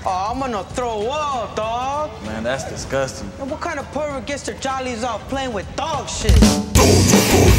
Oh, I'm gonna throw up, dog. Man, that's disgusting. And what kind of pervert gets their jollies off playing with dog shit? Dogs are fun.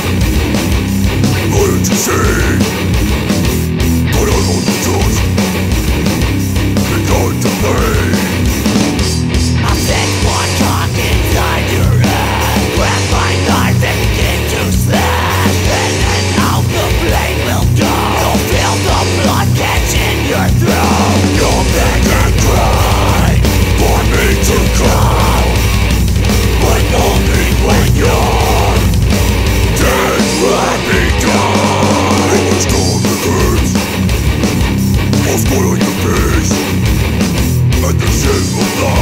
What did you say? But I don't just begun to play. I think one cock inside your head. Grab my knife and begin to slash. In and out the blade will go. You'll feel the blood catch in your throat. You'll beg and cry for me to come, but only when you're dead. Let me die. It was storm that hurts. I'll spoil your face, and the shame of life.